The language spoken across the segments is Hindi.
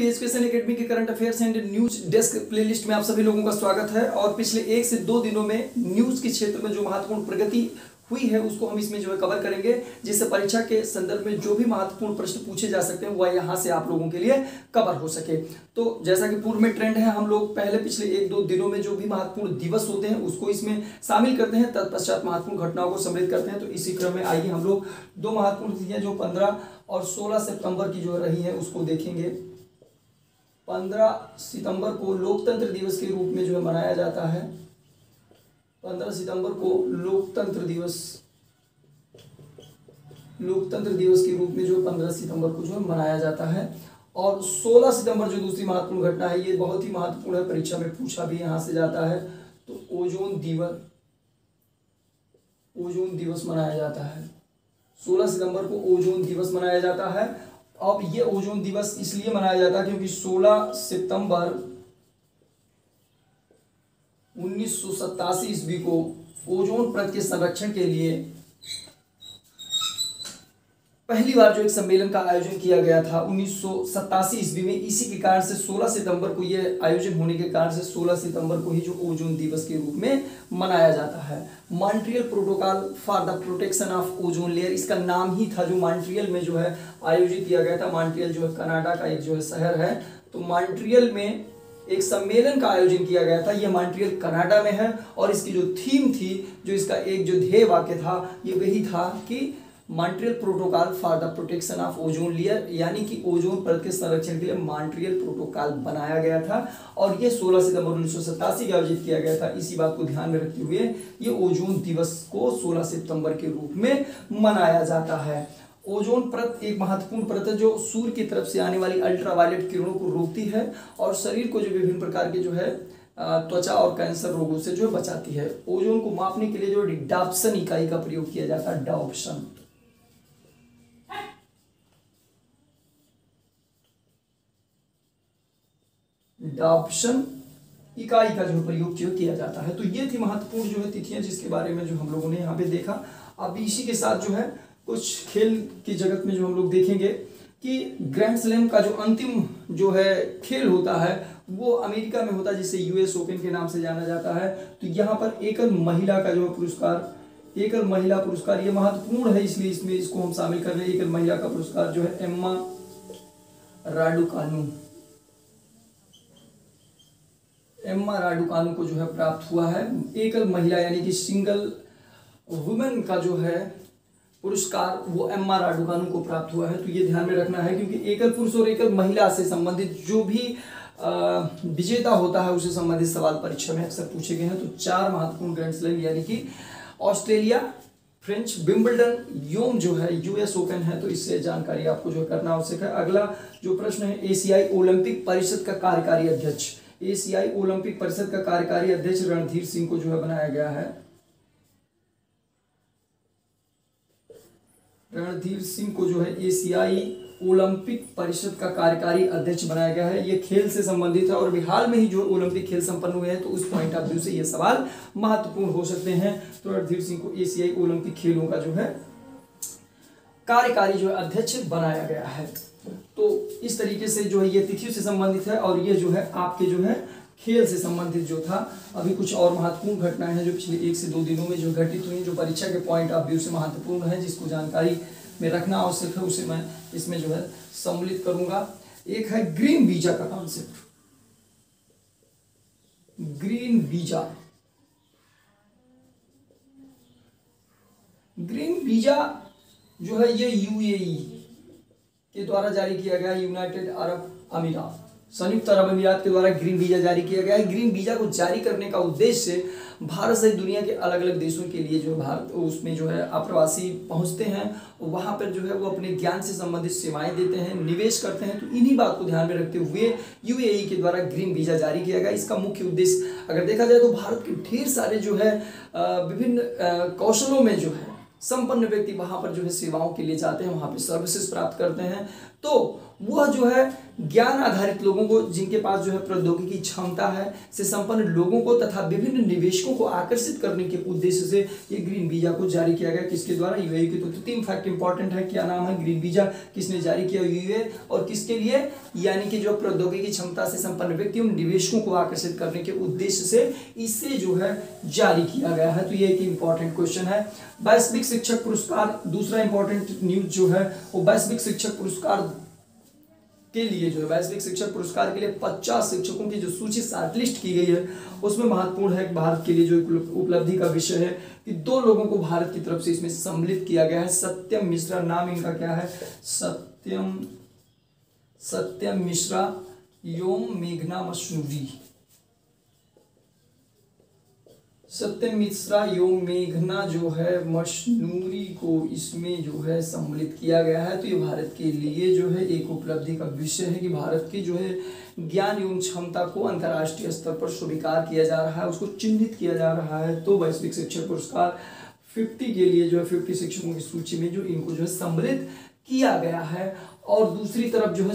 एजुकेशन एकेडमी के current affairs and news desk playlist में आप सभी लोगों का स्वागत है। और पिछले 1 से 2 दिनों में न्यूज के क्षेत्र में जो महत्वपूर्ण प्रगति हुई है उसको हम इसमें जो है कवर करेंगे, जिससे परीक्षा के संदर्भ में जो भी महत्वपूर्ण प्रश्न पूछे जा सकते हैं वह यहाँ से आप लोगों के लिए कवर हो सके। तो जैसा कि पूर्व में ट्रेंड है, हम लोग पहले पिछले 1-2 दिनों में जो भी महत्वपूर्ण दिवस होते हैं उसको इसमें शामिल करते हैं, तत्पश्चात महत्वपूर्ण घटनाओं को सम्मिलित करते हैं। तो इसी क्रम में आइए हम लोग 2 महत्वपूर्ण तिथियां जो 15 और 16 सितंबर की जो रही है उसको देखेंगे। 15 सितंबर को लोकतंत्र दिवस के रूप में जो है मनाया जाता है। 15 सितंबर को लोकतंत्र दिवस के रूप में जो 15 सितंबर को जो है मनाया जाता है। और 16 सितंबर जो दूसरी महत्वपूर्ण घटना है, ये बहुत ही महत्वपूर्ण है, परीक्षा में पूछा भी यहां से जाता है। तो ओजोन दिवस मनाया जाता है। 16 सितंबर को ओजोन दिवस मनाया जाता है। अब ये ओजोन दिवस इसलिए मनाया जाता है क्योंकि 16 सितंबर 1987 ईस्वी को ओजोन परत के संरक्षण के लिए पहली बार जो एक सम्मेलन का आयोजन किया गया था 1987 ईस्वी में। इसी के कारण से 16 सितंबर को ये आयोजन होने के कारण से 16 सितंबर को ही जो ओजोन दिवस के रूप में मनाया जाता है। Montreal protocol for the protection of ozone layer, इसका नाम ही था जो मॉन्ट्रियल में जो है आयोजित किया गया था। मॉन्ट्रियल जो है कनाडा का एक जो है शहर है, तो मॉन्ट्रियल में एक सम्मेलन का आयोजन किया गया था। यह मॉन्ट्रियल कनाडा में है और इसकी जो थीम थी, जो इसका एक जो ध्येय वाक्य था, ये वही था कि Montreal protocol for the protection of ozone layer, यानी कि ओजोन परत के संरक्षण के लिए मॉन्ट्रियल प्रोटोकॉल बनाया गया था। और ये 16 सितंबर 1987 को आयोजित किया गया था। इसी बात को ध्यान में रखते हुए ये ओजोन दिवस को 16 सितंबर के रूप में मनाया जाता है। ओजोन परत एक महत्वपूर्ण परत है जो सूर्य की तरफ से आने वाली अल्ट्रावायलेट किरणों को रोकती है और शरीर को जो विभिन्न प्रकार के जो है त्वचा और कैंसर रोगों से जो बचाती है। ओजोन को मापने के लिए जो डाप्सन इकाई का प्रयोग किया जाता है, डाप्सन इकाई का जो प्रयोग किया जाता है। तो ये थी महत्वपूर्ण जो है तिथियां जिसके बारे में जो हम लोगों ने यहाँ पे देखा। अब इसी के साथ जो है कुछ खेल की जगत में जो हम लोग देखेंगे कि ग्रैंड स्लैम का जो अंतिम जो है खेल होता है वो अमेरिका में होता है, जिसे यूएस ओपन के नाम से जाना जाता है। तो यहाँ पर एकल महिला का जो पुरस्कार, एकल महिला पुरस्कार ये महत्वपूर्ण है, इसलिए इसमें इसको हम शामिल कर रहे हैं। एकल महिला का पुरस्कार जो है एम्मा राडुकानु को जो है प्राप्त हुआ है। एकल महिला यानी कि सिंगल वुमेन का जो है पुरस्कार वो एम्मा राडुकानु को प्राप्त हुआ है। तो ये ध्यान में रखना है क्योंकि एकल पुरुष और एकल महिला से संबंधित जो भी विजेता होता है उससे संबंधित सवाल परीक्षा में अक्सर पूछे गए हैं। तो 4 महत्वपूर्ण ग्रैंड स्लैम यानी कि ऑस्ट्रेलिया, फ्रेंच, विंबलडन, योम जो है यूएस ओपन है, तो इससे जानकारी आपको जो करना आवश्यक है। अगला जो प्रश्न है, एशियाई ओलंपिक परिषद का कार्यकारी अध्यक्ष, एशियाई ओलंपिक परिषद का कार्यकारी अध्यक्ष रणधीर सिंह को जो है बनाया गया है। रणधीर सिंह को जो है एशियाई ओलंपिक परिषद का कार्यकारी अध्यक्ष बनाया गया है। ये खेल से संबंधित है और हाल में ही जो ओलंपिक खेल संपन्न हुए हैं, तो उस पॉइंट ऑफ व्यू से ये सवाल महत्वपूर्ण हो सकते हैं। तो रणधीर सिंह को एशियाई ओलंपिक खेलों का जो है कार्यकारी जो है अध्यक्ष बनाया गया है। तो इस तरीके से जो है ये तिथियों से संबंधित है और ये जो है आपके जो है खेल से संबंधित जो था। अभी कुछ और महत्वपूर्ण घटनाएं हैं जो पिछले 1 से 2 दिनों में जो घटित हुई, जो परीक्षा के पॉइंट ऑफ व्यू से महत्वपूर्ण है, जिसको जानकारी में रखना आवश्यक है, उसे मैं इसमें जो है सम्मिलित करूंगा। एक है ग्रीन वीजा का कॉन्सेप्ट। ग्रीन वीजा जो है ये यूएई के द्वारा जारी किया गया, यूनाइटेड अरब अमीरात, संयुक्त अरब अमीरात के द्वारा ग्रीन वीजा जारी किया गया है। ग्रीन वीजा को जारी करने का उद्देश्य भारत सहित दुनिया के अलग अलग देशों के लिए जो भारत उसमें जो है अप्रवासी पहुंचते हैं, वहां पर जो है वो अपने ज्ञान से संबंधित सेवाएं देते हैं, निवेश करते हैं। तो इन्हीं बात को ध्यान में रखते हुए यूएई के द्वारा ग्रीन वीजा जारी किया गया। इसका मुख्य उद्देश्य अगर देखा जाए तो भारत के ढेर सारे जो है विभिन्न कौशलों में जो है संपन्न व्यक्ति वहां पर जो है सेवाओं के लिए जाते हैं, वहां पे सर्विसेज प्राप्त करते हैं। तो वह जो है ज्ञान आधारित लोगों को, जिनके पास जो है प्रौद्योगिकी क्षमता है, से संपन्न लोगों को तथा विभिन्न निवेशकों को आकर्षित करने के उद्देश्य से ये ग्रीन वीजा को जारी किया गया। किसके द्वारा? यूएई के। तो 3 फैक्ट इंपॉर्टेंट है। क्या नाम है? Green visa. किसने जारी किया? यूएई। और किसके लिए? यानी कि जो प्रौद्योगिकी क्षमता से संपन्न व्यक्ति उन निवेशकों को आकर्षित करने के उद्देश्य से इसे जो है जारी किया गया है। तो ये एक इंपॉर्टेंट क्वेश्चन है। वैश्विक शिक्षक पुरस्कार, दूसरा इंपॉर्टेंट न्यूज जो है वो वैश्विक शिक्षक पुरस्कार के लिए जो है, वैश्विक शिक्षक पुरस्कार के लिए 50 शिक्षकों की जो सूची शॉर्टलिस्ट की गई है उसमें महत्वपूर्ण है भारत के लिए जो उपलब्धि का विषय है कि 2 लोगों को भारत की तरफ से इसमें सम्मिलित किया गया है। सत्यम मिश्रा, नाम इनका क्या है? सत्यम मिश्रा एवं मेघना मशनूरी। सत्यम मिश्रा एवं मेघना जो है मशनूरी को इसमें जो है सम्मिलित किया गया है। तो ये भारत के लिए जो है एक उपलब्धि का विषय है कि भारत की जो है ज्ञान एवं क्षमता को अंतर्राष्ट्रीय स्तर पर स्वीकार किया जा रहा है, उसको चिन्हित किया जा रहा है। तो वैश्विक शिक्षक पुरस्कार 50 के लिए जो है 50 शिक्षकों की सूची में जो इनको जो है सम्मिलित किया गया है। और दूसरी तरफ जो है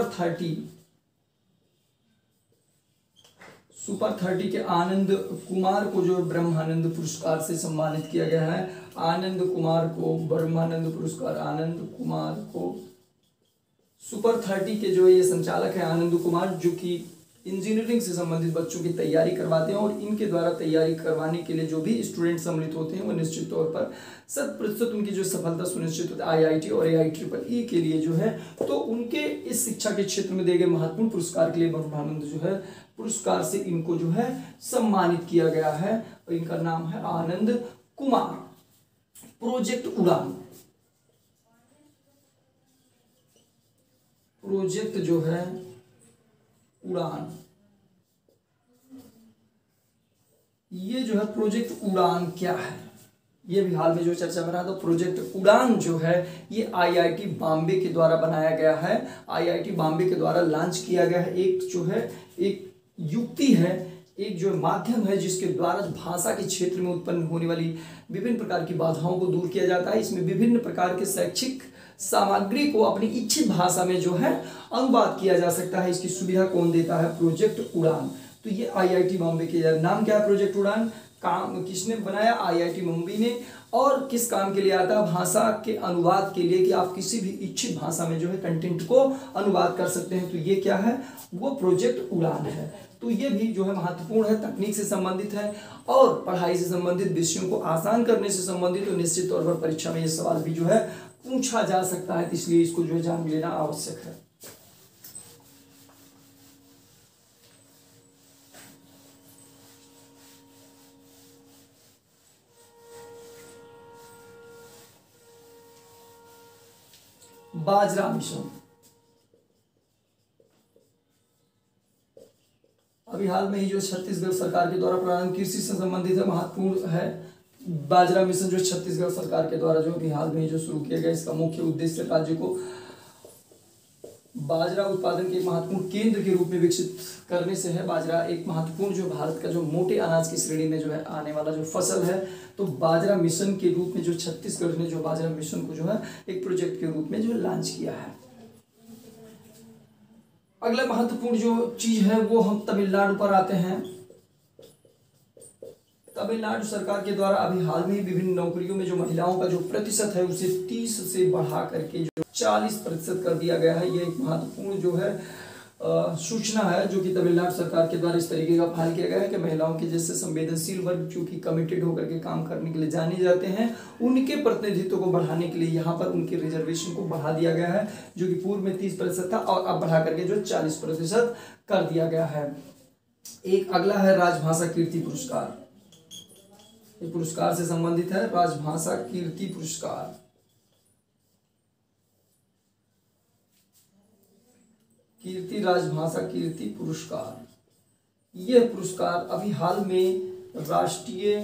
सुपर 30 के आनंद कुमार को जो ब्रह्मानंद पुरस्कार से सम्मानित किया गया है। आनंद कुमार को ब्रह्मानंद पुरस्कार, आनंद कुमार को सुपर 30 के जो ये संचालक है आनंद कुमार, जो कि इंजीनियरिंग से संबंधित बच्चों की तैयारी करवाते हैं। और इनके द्वारा तैयारी करवाने के लिए जो भी स्टूडेंट सम्मिलित होते हैं वो निश्चित तौर पर 100% उनकी जो सफलता सुनिश्चित होती है IIT और AIEEE के लिए जो है। तो उनके इस शिक्षा के क्षेत्र में दिए गए महत्वपूर्ण पुरस्कार के लिए ब्रह्मानंद जो है पुरस्कार से इनको जो है सम्मानित किया गया है। और इनका नाम है आनंद कुमार। प्रोजेक्ट उड़ान, प्रोजेक्ट जो है उड़ान, ये जो है प्रोजेक्ट उड़ान क्या है, ये भी हाल में जो चर्चा में रहा। तो प्रोजेक्ट उड़ान जो है ये IIT बॉम्बे के द्वारा बनाया गया है, IIT बॉम्बे के द्वारा लॉन्च किया गया है। एक जो है एक युक्ति है, एक जो माध्यम है जिसके द्वारा भाषा के क्षेत्र में उत्पन्न होने वाली विभिन्न प्रकार की बाधाओं को दूर किया जाता है। इसमें विभिन्न प्रकार के शैक्षिक सामग्री को अपनी इच्छित भाषा में जो है अनुवाद किया जा सकता है। इसकी सुविधा कौन देता है? प्रोजेक्ट उड़ान। तो ये IIT बॉम्बे के नाम क्या है? प्रोजेक्ट उड़ान। काम किसने बनाया? IIT मुंबई ने। और किस काम के लिए आता है? भाषा के अनुवाद के लिए, कि आप किसी भी इच्छित भाषा में जो है कंटेंट को अनुवाद कर सकते हैं। तो ये क्या है? वो प्रोजेक्ट उड़ान है। तो ये भी जो है महत्वपूर्ण है, तकनीक से संबंधित है और पढ़ाई से संबंधित, विषयों को आसान करने से संबंधित। तो निश्चित तौर पर परीक्षा में ये सवाल भी जो है पूछा जा सकता है, तो इसलिए इसको जो है जान लेना आवश्यक है। बाजरा मिशन, अभी हाल में ही जो छत्तीसगढ़ सरकार के द्वारा प्रारंभ कृषि से संबंधित है, महत्वपूर्ण है। बाजरा मिशन जो छत्तीसगढ़ सरकार के द्वारा जो अभी हाल में ही जो शुरू किया गया, इसका मुख्य उद्देश्य राज्य को बाजरा उत्पादन के एक महत्वपूर्ण केंद्र के रूप में विकसित करने से है। बाजरा एक महत्वपूर्ण जो भारत का जो मोटे अनाज की श्रेणी में जो है आने वाला जो फसल है, तो बाजरा मिशन के रूप में जो छत्तीसगढ़ ने जो बाजरा मिशन को जो है एक प्रोजेक्ट के रूप में जो लॉन्च किया है। अगला महत्वपूर्ण जो चीज है वो हम तमिलनाडु पर आते हैं। तमिलनाडु सरकार के द्वारा अभी हाल में ही विभिन्न नौकरियों में जो महिलाओं का जो प्रतिशत है उसे 30 से बढ़ा करके जो 40% कर दिया गया है। ये एक महत्वपूर्ण जो है सूचना है जो कि तमिलनाडु सरकार के द्वारा इस तरीके का पहल किया गया है कि महिलाओं के जैसे संवेदनशील वर्ग जो कि कमिटेड होकर के काम करने के लिए जाने जाते हैं, उनके प्रतिनिधित्व को बढ़ाने के लिए यहाँ पर उनके रिजर्वेशन को बढ़ा दिया गया है, जो कि पूर्व में 30% था और अब बढ़ा करके जो 40% कर दिया गया है। एक अगला है राजभाषा कीर्ति पुरस्कार, ये पुरस्कार से संबंधित है। राजभाषा कीर्ति पुरस्कार, कीर्ति राजभाषा कीर्ति पुरस्कार, यह पुरस्कार अभी हाल में राष्ट्रीय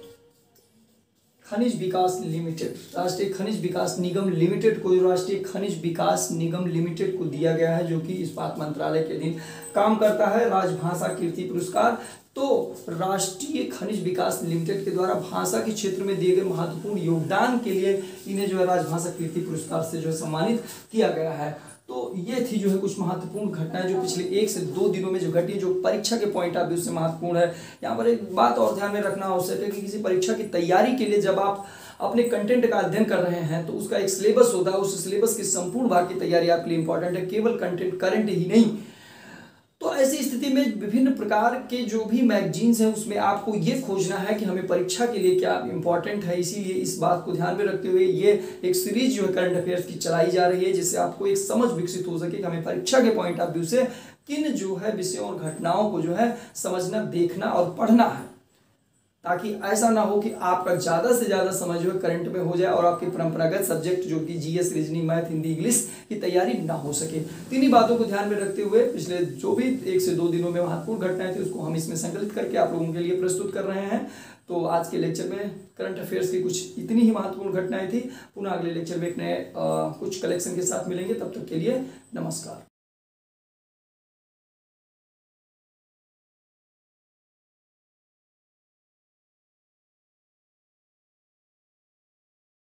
खनिज विकास लिमिटेड, राष्ट्रीय खनिज विकास निगम लिमिटेड को, राष्ट्रीय खनिज विकास निगम लिमिटेड को दिया गया है, जो कि इस्पात मंत्रालय के अधीन काम करता है। राजभाषा कीर्ति पुरस्कार तो राष्ट्रीय खनिज विकास लिमिटेड के द्वारा भाषा के क्षेत्र में दिए गए महत्वपूर्ण योगदान के लिए इन्हें जो है राजभाषा कीर्ति पुरस्कार से जो है सम्मानित किया गया है। तो ये थी जो है कुछ महत्वपूर्ण घटनाएं जो पिछले 1 से 2 दिनों में जो घटी, जो परीक्षा के पॉइंट ऑफ व्यू से महत्वपूर्ण है। यहाँ पर एक बात और ध्यान में रखना आवश्यक है कि किसी परीक्षा की तैयारी के लिए जब आप अपने कंटेंट का अध्ययन कर रहे हैं तो उसका एक सिलेबस होता है, उस सिलेबस की संपूर्ण भाग की तैयारी आपके लिए इंपॉर्टेंट है, केवल कंटेंट करंट ही नहीं। तो ऐसी स्थिति में विभिन्न प्रकार के जो भी मैगजीन्स हैं उसमें आपको ये खोजना है कि हमें परीक्षा के लिए क्या इंपॉर्टेंट है। इसीलिए इस बात को ध्यान में रखते हुए ये एक सीरीज जो है करंट अफेयर्स की चलाई जा रही है, जिससे आपको एक समझ विकसित हो सके कि हमें परीक्षा के पॉइंट ऑफ व्यू से किन जो है विषयों और घटनाओं को जो है समझना, देखना और पढ़ना है, ताकि ऐसा ना हो कि आपका ज़्यादा से ज़्यादा समझ हो करंट में हो जाए और आपके परंपरागत सब्जेक्ट जो कि GS, reasoning, math, Hindi, English की तैयारी ना हो सके। इन्हीं बातों को ध्यान में रखते हुए पिछले जो भी 1 से 2 दिनों में महत्वपूर्ण घटनाएं थी उसको हम इसमें संकलित करके आप लोगों के लिए प्रस्तुत कर रहे हैं। तो आज के लेक्चर में करंट अफेयर्स की कुछ इतनी ही महत्वपूर्ण घटनाएं थी। पुनः अगले लेक्चर में एक नए कुछ कलेक्शन के साथ मिलेंगे, तब तक के लिए नमस्कार।